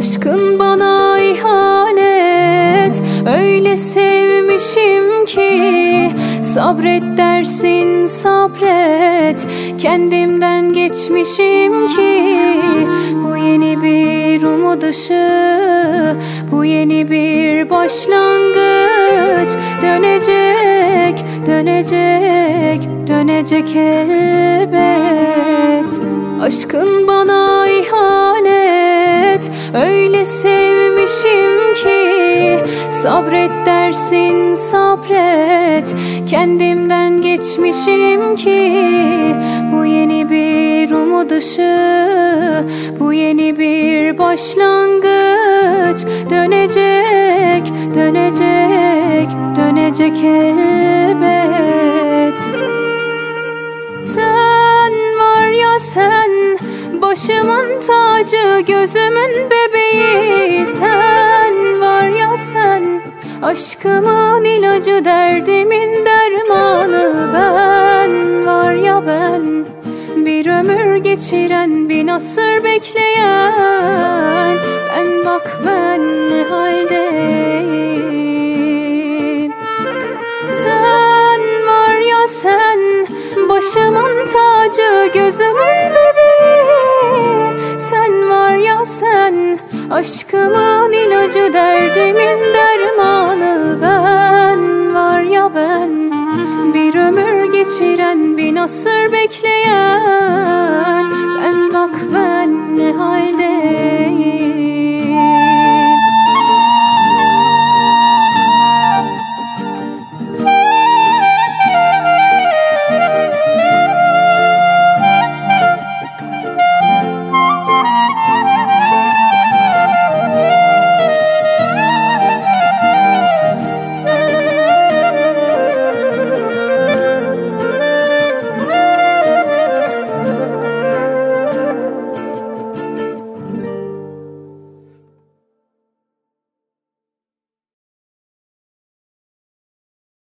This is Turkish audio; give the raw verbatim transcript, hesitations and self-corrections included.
Aşkın bana ihanet, öyle sevmişim ki. Sabret dersin sabret, kendimden geçmişim ki. Bu yeni bir umut ışığı, bu yeni bir başlangıç. Dönecek, dönecek, dönecek elbet. Aşkın bana ihanet, öyle sevmişim ki. Sabret dersin sabret, kendimden geçmişim ki. Bu yeni bir umut ışığı, bu yeni bir başlangıç. Dönecek, dönecek, dönecek elbet. Sen var ya sen, başımın tacı, gözümün bebeği. Sen var ya sen, aşkımın ilacı, derdimin dermanı. Ben var ya ben, bir ömür geçiren, bin asır bekleyen. Ben bak ben ne haldeyim. Sen var ya sen, başımın tacı, gözümün bebeği. Sen var ya sen, aşkımın ilacı, derdimin dermanı. Ben var ya ben, bir ömür geçiren, bin asır bekleyen. Ben bak ben